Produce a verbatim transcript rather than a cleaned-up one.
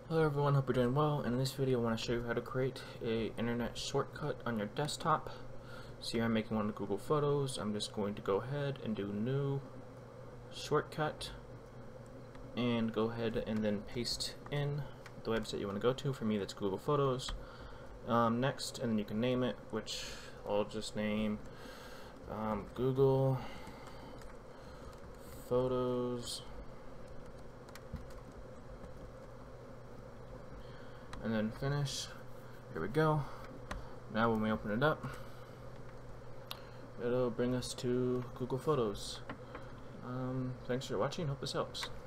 Hello everyone, hope you're doing well. In this video I want to show you how to create a internet shortcut on your desktop. So here I'm making one of Google Photos. I'm just going to go ahead and do new shortcut and go ahead and then paste in the website you want to go to. For me that's Google Photos. Um, next, and then you can name it, which I'll just name um, Google Photos. And then finish. Here we go. Now when we open it up, it'll bring us to Google Photos. Um, thanks for watching. Hope this helps.